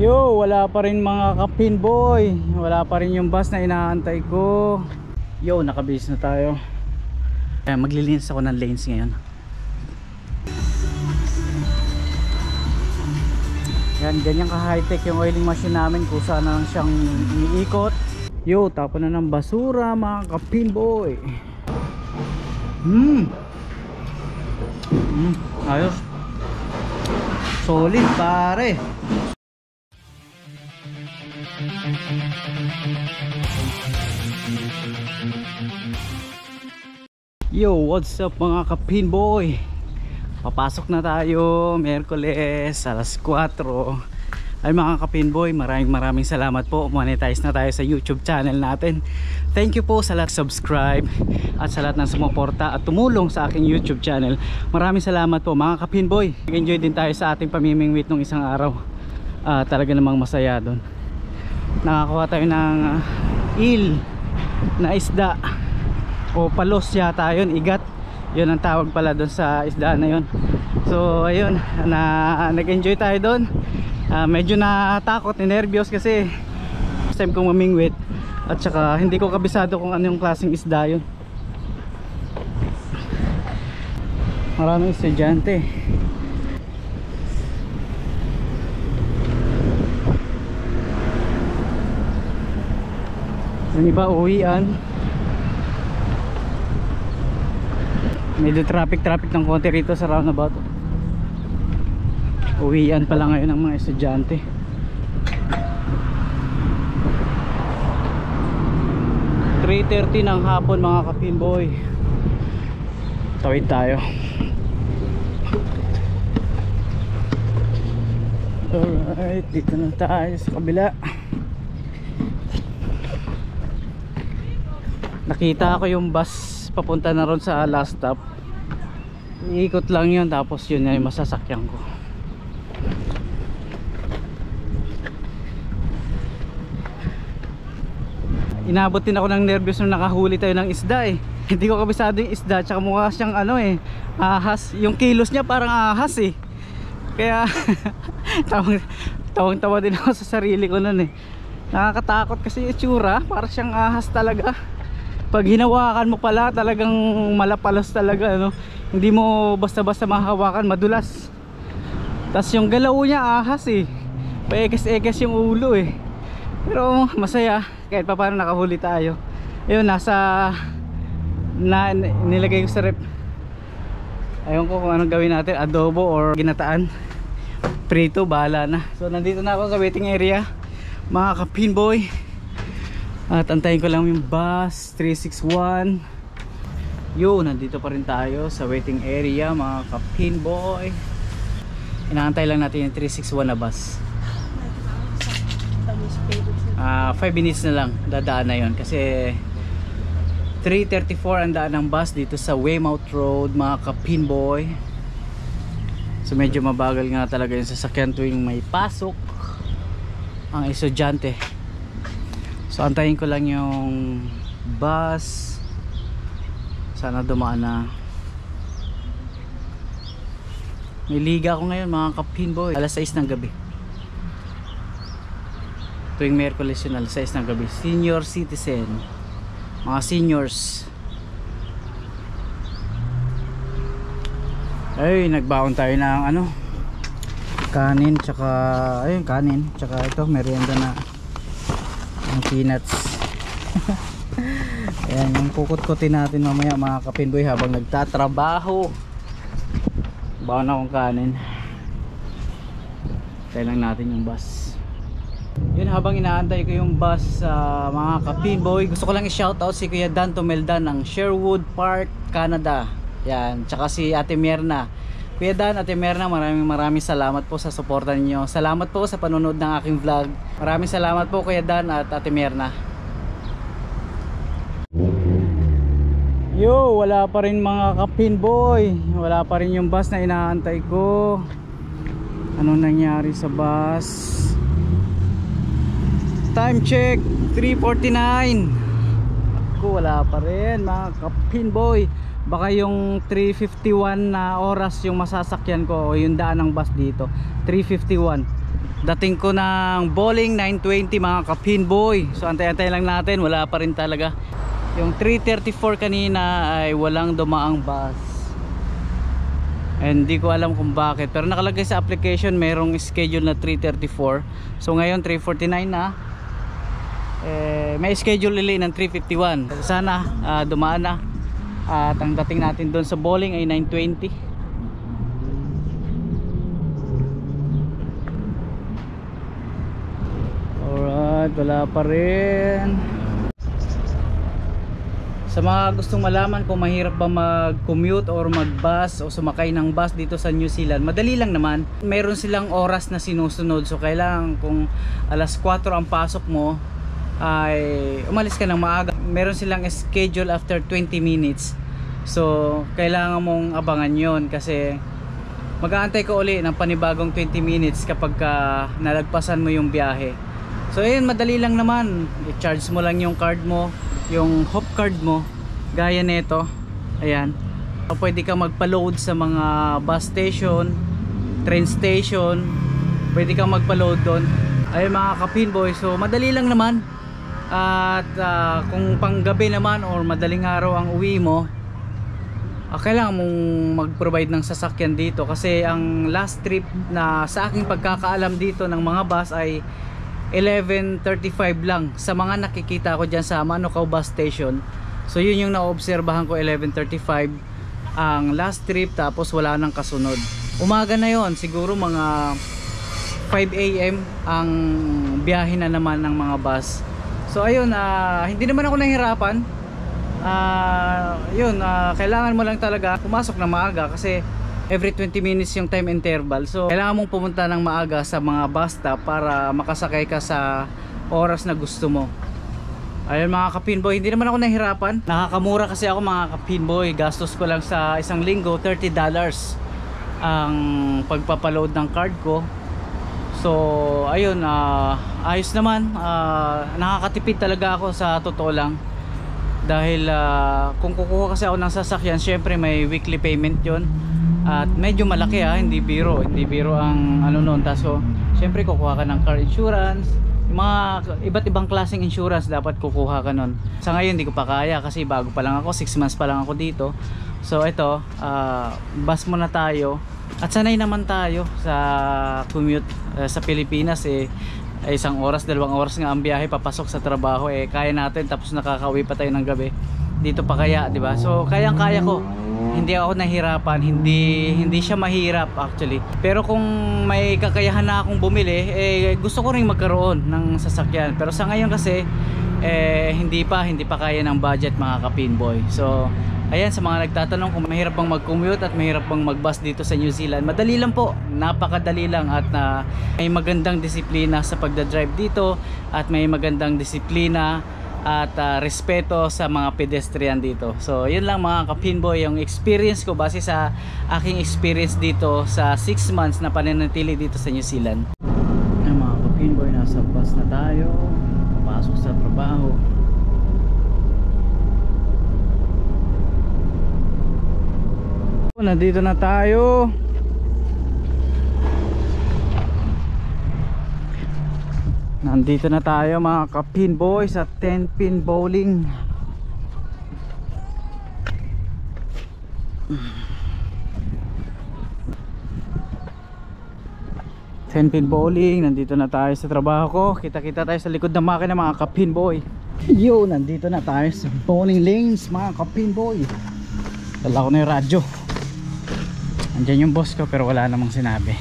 Yo, wala pa rin mga kapinboy. Wala pa rin yung bus na inaantay ko. Yo, nakabihis na tayo. Maglilinis ako ng lanes ngayon. Yan, ganyan ka high tech yung oiling machine namin. Kusa na lang siyang umiikot. Yo, tapon na ng basura mga kapinboy. Ayos. Solid pare. Yo, what's up mga kapinboy? Papasok na tayo Miyerkules alas 4. Ay mga kapinboy, maraming salamat po. Monetize na tayo sa YouTube channel natin. Thank you po sa lahat subscribe at sa lahat ng sumuporta at tumulong sa aking YouTube channel. Maraming salamat po mga kapinboy. Enjoy din tayo sa ating pamimingwit nung isang araw. Talaga namang masaya doon. Nakakuha tayo ng eel na isda o palos yata yun, igat yun ang tawag pala doon sa isda na yun. So ayun, nag-enjoy tayo doon. Medyo natakot, nervyos kasi first time kong mamingwit at saka hindi ko kabisado kung ano yung klaseng isda yun. Maraming estudyante. Yung iba uwian. Medyo traffic ng konti rito sa roundabout. Uwian pa lang ngayon ng mga estudyante. (3:30) ng hapon mga kapinboy. Tawid tayo. Alright, dito na tayo sa kabila. Nakita ko yung bus papunta na ron sa last stop. Iikot lang yun, tapos yun na yung masasakyan ko. Inabot din ako ng nervyos nung nakahuli tayo ng isda eh. Hindi ko kabisado yung isda, tsaka mukha siyang ahas. Yung kilos niya parang ahas eh. Kaya tawang-tawa din ako sa sarili ko nun eh. Nakakatakot kasi yung itsura, parang siyang ahas talaga. Pag hinawakan mo pala, talagang malapalos talaga, no? Hindi mo basta-basta mahawakan, madulas. Tapos yung galaw niya ahas eh. Paekes-ekes yung ulo eh. Pero masaya, kahit pa paano nakahuli tayo. Ayun, nilagay ko sa rep. Ayun ko kung anong gawin natin, adobo or ginataan. Prito, bahala na. So nandito na ako sa waiting area mga kapinboy. At antayin ko lang yung bus 361. Yo, nandito pa rin tayo sa waiting area mga kapinboy. Inaantay lang natin yung 361 na bus. 5 minutes na lang dadaan na yun. Kasi 3:34 ang daan ng bus dito sa Weymouth Road mga kapinboy. So medyo mabagal nga talaga yung sasakyan tuwing may pasok ang estudyante. So antayin ko lang yung bus. Sana dumaan na. May liga ako ngayon mga kapinboy. Alas 6 ng gabi. Tuwing Miyerkules yun, alas 6 ng gabi. Senior citizen. Mga seniors. Ay, nagbaon tayo ng kanin tsaka kanin tsaka ito merienda na peanuts. Ayan yung kukut-kutin natin mamaya mga kapinboy habang nagtatrabaho. Baon akong kanin. Tayo lang natin yung bus. Yun, habang inaantay ko yung bus mga kapinboy, gusto ko lang i-shoutout si Kuya Dan Tumeldan ng Sherwood Park, Canada. Yan, tsaka si Ate Myrna. Kuya Dan, Ate Myrna, maraming salamat po sa suporta niyo. Salamat po sa panonood ng aking vlog. Maraming salamat po Kuya Dan at Ate Myrna. Yo, wala pa rin mga kapinboy. Wala pa rin yung bus na inaantay ko. Anong nangyari sa bus? Time check 3:49. Ako, wala pa rin mga kapinboy. Baka yung 3:51 na oras yung masasakyan ko o yung daan ng bus dito. 3:51. dating ko ng bowling 9:20 mga kapinboy. So antay-antay lang natin, wala pa rin talaga. Yung 3:34 kanina ay walang dumaang bus. And di ko alam kung bakit, pero nakalagay sa application merong schedule na 3:34. So ngayon 3:49 na. May schedule ulit ng 3:51. Sana dumaan na. At ang dating natin doon sa bowling ay 9:20. Alright, wala pa rin. Sa mga gustong malaman kung mahirap ba mag-commute or mag-bus o sumakay ng bus dito sa New Zealand, madali lang naman. Meron silang oras na sinusunod. So kailangan kung alas 4 ang pasok mo, ay umalis ka ng maaga. Meron silang schedule after 20 minutes. So kailangan mong abangan yon kasi mag-aantay ka uli ng panibagong 20 minutes kapag nalagpasan mo yung biyahe. So ayun, madali lang naman. I-charge mo lang yung card mo, yung hop card mo, gaya nito. Ayan, pwede ka magpa-load sa mga bus station, train station, pwede kang magpa-load doon. Ayun mga kapinboy, so madali lang naman. At kung panggabi naman or madaling araw ang uwi mo, kailangan mong mag-provide ng sasakyan dito. Kasi ang last trip na sa aking pagkakaalam dito ng mga bus ay 11:35 lang sa mga nakikita ko dyan sa Manukau bus station. So yun yung naobserbahan ko, 11:35 ang last trip, tapos wala nang kasunod. Umaga na yon, siguro mga 5 AM ang biyahe na naman ng mga bus. So ayun, hindi naman ako nahirapan. Kailangan mo lang talaga pumasok na maaga kasi every 20 minutes yung time interval. So kailangan mong pumunta ng maaga sa mga bus stop para makasakay ka sa oras na gusto mo. Ayun mga kapinboy, hindi naman ako nahirapan. Nakakamura kasi ako mga kapinboy. Gastos ko lang sa isang linggo $30 ang pagpapaload ng card ko. So ayun, ayos naman. Nakakatipid talaga ako sa totoo lang. Dahil kung kukuha kasi ako ng sasakyan, syempre may weekly payment yon. At medyo malaki, hindi biro ang ano nun. So syempre kukuha ka ng car insurance, yung mga iba't ibang klaseng insurance dapat kukuha ka nun. Sa ngayon hindi ko pa kaya kasi bago pa lang ako, 6 months pa lang ako dito. So ito, bus muna tayo. At sanay naman tayo sa commute sa Pilipinas. Isang oras, 2 oras nga ang biyahe papasok sa trabaho, kaya natin, tapos nakakauwi pa tayo ng gabi. Dito pa kaya, di ba? So kayang-kaya ko. Hindi ako nahirapan, hindi siya mahirap actually. Pero kung may kakayahan na akong bumili, gusto ko ring magkaroon ng sasakyan. Pero sa ngayon kasi hindi pa kaya ng budget mga kapinboy. So ayan, sa mga nagtatanong kung mahirap bang mag-commute at mahirap bang mag-bus dito sa New Zealand, madali lang po, napakadali lang. At may magandang disiplina sa pagdadrive dito, at may magandang disiplina at respeto sa mga pedestrian dito. So yun lang mga kapinboy, yung experience ko base sa aking experience dito sa 6 months na pananatili dito sa New Zealand. Ay, mga kapinboy, nasa bus na tayo, papasok sa trabaho. Nandito na tayo. Nandito na tayo mga kapinboy sa 10-pin bowling. Nandito na tayo sa trabaho ko. Kita-kita tayo sa likod ng makina mga kapinboy. Yo, nandito na tayo sa bowling lanes mga kapinboy. Dala ko na yung radyo. Andyan yung boss ko pero wala namang sinabi.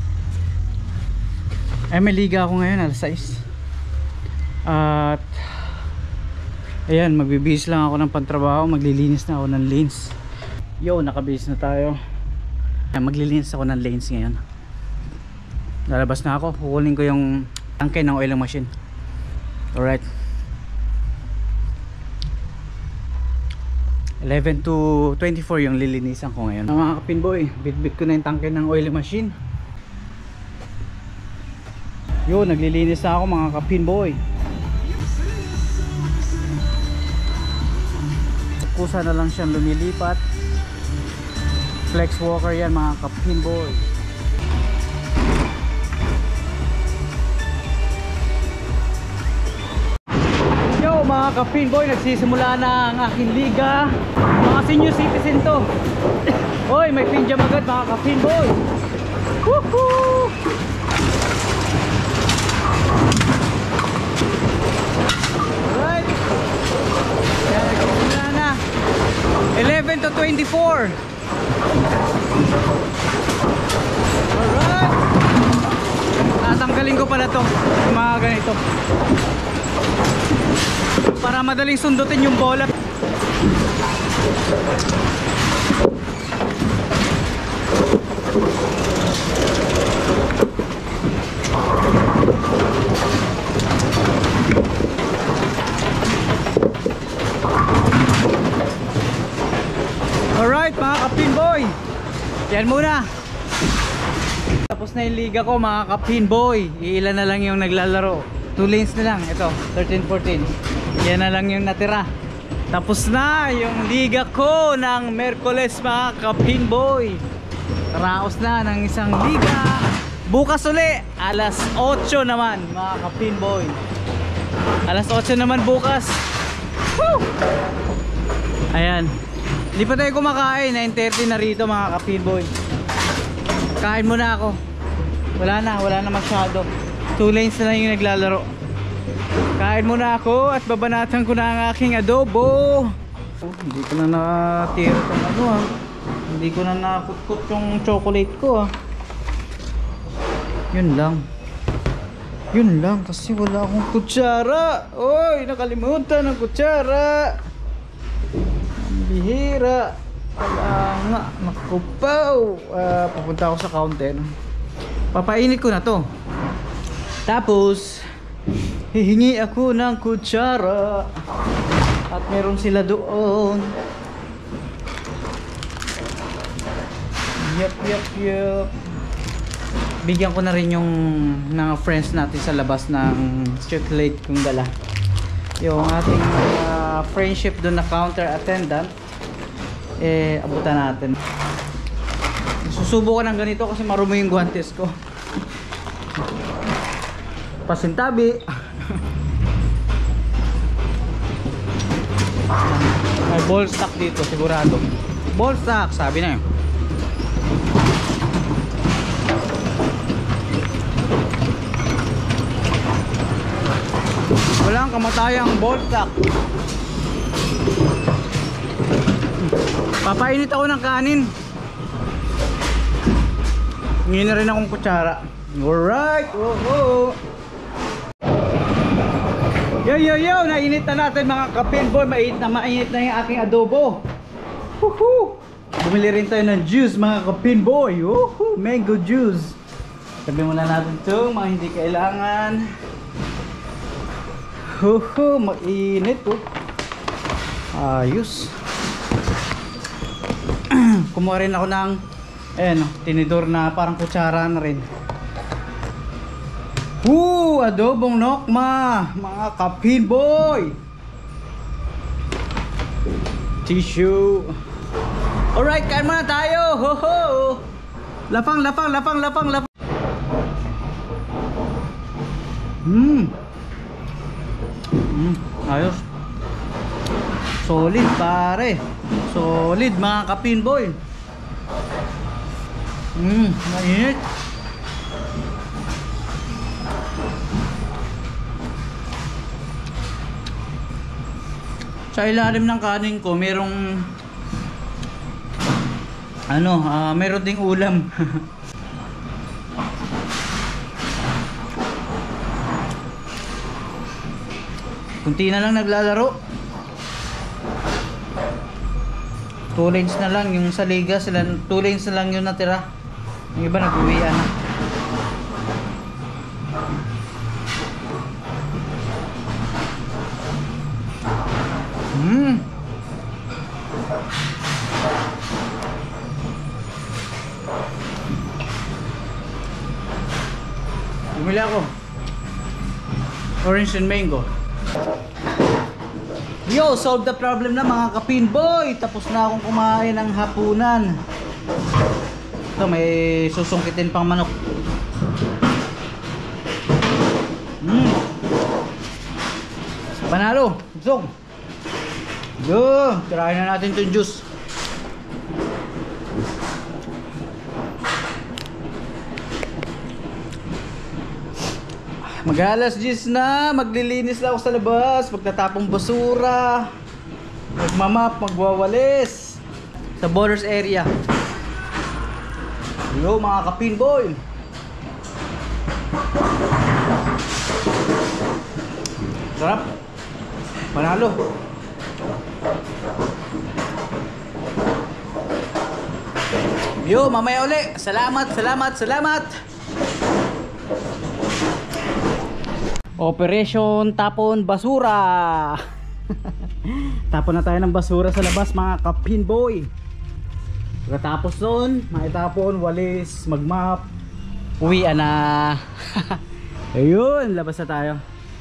May liga ako ngayon alas 6. At ayan, magbibihis lang ako ng pantrabaho. Maglilinis na ako ng lanes. Yo, nakabihis na tayo. Maglilinis ako ng lanes ngayon. Lalabas na ako. Kukunin ko yung tangke ng oil machine. Alright, 11 to 24 yung lilinisan ko ngayon. Mga kapinboy, bitbit ko na yung tangke ng oil machine. Yo, naglilinis na ako mga kapinboy. Kusa na lang siyang lumilipat. Flex walker yan mga kapinboy. ka-pinboy, nagsisimula na ang aking liga. Mga senior citizen to. Hoy, may pinjam agad mga ka-pinboy. Woohoo! Alright. Kaya nagsisimula na. 11 to 24. Alright. Tatanggalin ko pala to, yung mga ganito, para madaling sundutin yung bola. Alright mga ka-pinboy, yan muna. Tapos na yung liga ko mga ka-pinboy. Iilan na lang yung naglalaro. 2 lanes na lang. Ito, 13-14. Yan na lang yung natira. Tapos na yung liga ko ng Merkoles mga ka-pinboy. Raos na ng isang liga. Bukas uli, alas 8 naman mga ka-pinboy. Alas 8 naman bukas. Woo! Ayan. Hindi pa tayo kumakain. 9:30 na rito mga ka-pinboy. Kain muna ako. Wala na masyado. 2 lanes na lang yung naglalaro. Kain muna ako at babanatan ko na ang aking adobo. Hindi ko na natira itong ano ha. Hindi ko na nakutkot yung chocolate ko ha. Yun lang kasi wala akong kutsara. Oy, nakalimutan ng kutsara. Ang bihira. Wala nga, nakupaw. Pupunta ako sa counter. Papainit ko na to. Tapos hihingi ako ng kutsara. At meron sila doon. Yup. Bigyan ko na rin yung mga friends natin sa labas ng chocolate kong dala. Yung ating friendship doon na counter attendant, abutan natin. Susubo ko ng ganito kasi marumi yung guantes ko. Pasintabi. May ball stock dito sigurado. Ball stock sabi na yun. Walang kamatayang ball stock. Papainit ako ng kanin. Ngayon na rin akong kutsara. Alright. Oh. Yo. Nainit na natin mga ka-pinboy. Mainit na yung aking adobo. Woohoo. Bumili rin tayo ng juice mga ka-pinboy. Woohoo. Mango juice. Sabi muna natin ito mga hindi kailangan. Woohoo. Mainit oh. Ayos. Kumuha rin ako ng tinidor na parang kutsara na rin. Adobong nokma mga ka-pinboy. Tissue. Alright, kain muna tayo. Ho. Lapang. Ayos. Solid pare. Solid mga ka-pinboy. Mainit. Sa ilalim ng kanin ko merong meron ding ulam. Kunti na lang naglalaro. 2 lanes na lang yung sa liga, 2 lanes na lang yung natira. Yung iba nag-uwian na. Bumili ako orange and mango. Yo, solve the problem na mga ka-pinboy. Tapos na akong kumain ng hapunan. Ito, may susungkitin pang manok. Panalo, busog. Yo, tirahin na natin itong juice. Mag-alas 10 na, maglilinis na ako sa labas, pagtatapong basura, magmamap, magwawalis sa borders area. Yo mga kapinboy, sarap, panalo. Yo, mamaya uli. Salamat, salamat, salamat. Operation tapon basura. Tapon na tayo ng basura sa labas mga kapinboy. Pagkatapos nun, maitapon, walis, magmap, uwian na. Ayun, labas na tayo.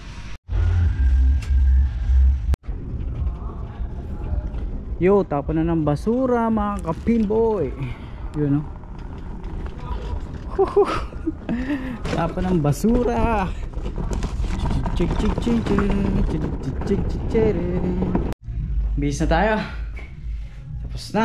Yo, tapon na ng basura mga kapinboy. Yun, no? Tapon ng basura. Bis na tayo. Tapos na.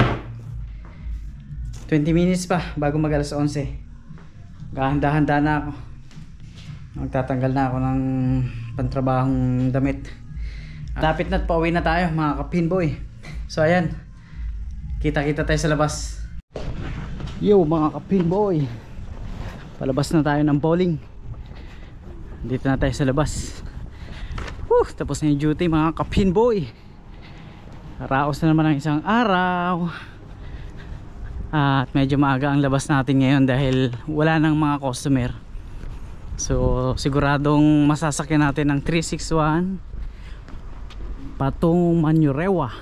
20 minutes pa bago mag alas 11. Gahanda-handa na ako. Magtatanggal na ako ng pantrabahong damit. Lapit na't pauwi na tayo mga kapinboy. So ayan, kita-kita tayo sa labas. Yo mga kapinboy, palabas na tayo ng bowling. Dito na tayo sa labas. Tapos na yung duty mga kapinboy. Raos na naman ang isang araw. At medyo maaga ang labas natin ngayon dahil wala nang mga customer. So siguradong masasakyan natin ng 361 patong Manurewa.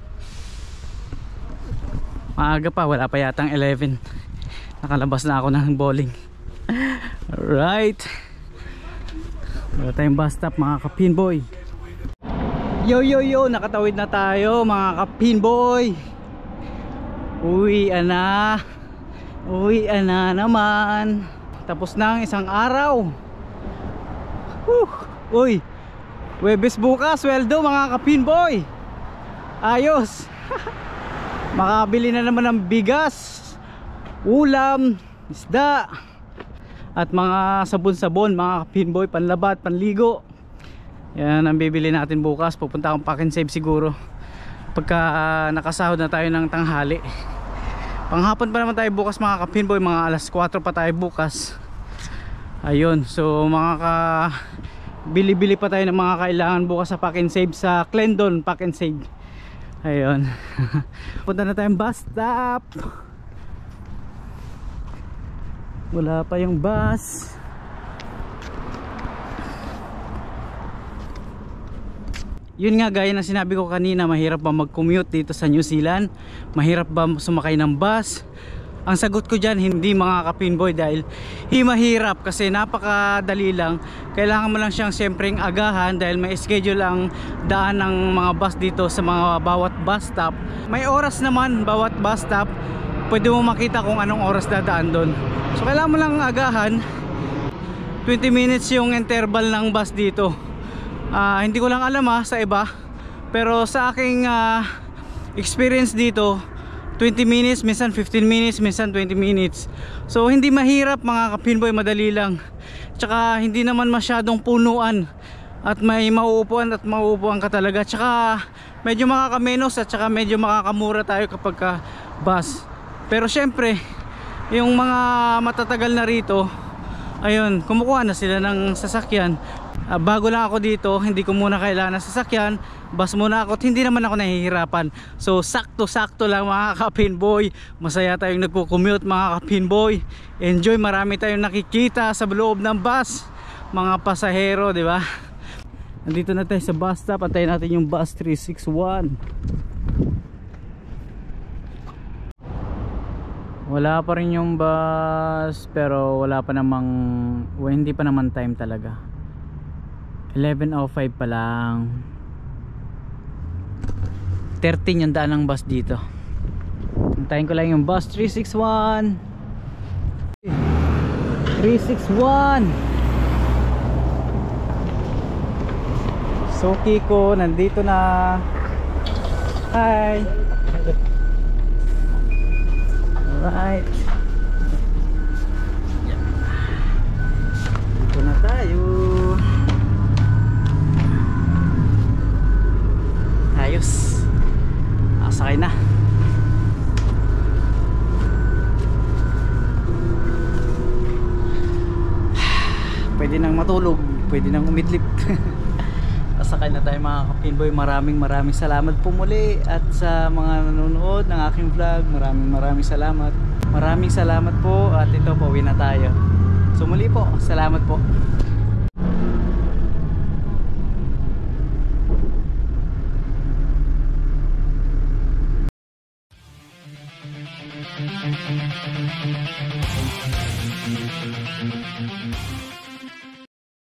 Maaga pa, wala pa yatang 11. Nakalabas na ako ng bowling. Alright, wala tayong bus stop mga kapinboy. Yo yo yo, nakatawid na tayo mga kapinboy. Uwian na. Uwian na naman. Tapos na ang isang araw. Uy, Huwebes bukas, sweldo mga kapinboy. Ayos. Makabili na naman ng bigas, ulam, isda, at mga sabon-sabon mga kapinboy, panlabat, panligo. Yan ang bibili natin bukas. Pupunta akong Pack and Save siguro pagka nakasahod na tayo ng tanghali. Panghapon pa naman tayo bukas mga kapinboy, mga alas 4 pa tayo bukas. Ayun, so bili-bili pa tayo ng mga kailangan bukas sa Pack and Save sa Clendon Pack and Save. Ayun. Punta na tayong bus stop. Wala pa yung bus. Yun nga, gaya ng sinabi ko kanina, mahirap ba mag-commute dito sa New Zealand? Mahirap ba sumakay ng bus? Ang sagot ko dyan, hindi mga kapinboy, dahil hindi mahirap kasi napakadali lang. Kailangan mo lang siyang siyempreng agahan dahil may schedule ang daan ng mga bus dito sa mga bawat bus stop. May oras naman bawat bus stop, pwede mo makita kung anong oras dadaan doon. So kailangan mo lang agahan. 20 minutes yung interval ng bus dito. Hindi ko lang alam sa iba, pero sa aking experience dito, 20 minutes, minsan 15 minutes, minsan 20 minutes. So hindi mahirap mga kapinboy, madali lang. Tsaka hindi naman masyadong punuan at may mauupuan at mauupuan ka talaga. Tsaka medyo makakamenos at tsaka medyo makakamura tayo kapag bus. Pero syempre, yung mga matatagal na rito, ayun, kumukuha na sila ng sasakyan. Bago lang ako dito, hindi ko muna kailangan ng sasakyan, bus muna ako at hindi naman ako nahihirapan. So sakto-sakto lang mga kapinboy. Masaya tayong nagko-commute mga kapinboy. Enjoy, marami tayong nakikita sa loob ng bus, mga pasahero, di ba? Nandito na tayo sa bus stop, antayin natin yung bus 361. Wala pa rin yung bus, pero wala pa namang, hindi pa naman time talaga. 11:05 pa lang. 13 yung daan ng bus dito. Antayin ko lang yung bus 361. 361. Suki ko nandito na. Hi. Alright. Dito na tayo. Ayos. Sakay na. Pwede nang matulog, pwede nang umidlip. Sakay na tayo mga kapinboy. Maraming salamat po muli. At sa mga nanonood ng aking vlog, maraming salamat. Maraming salamat po. At ito, pauwi na tayo. So muli po, salamat po.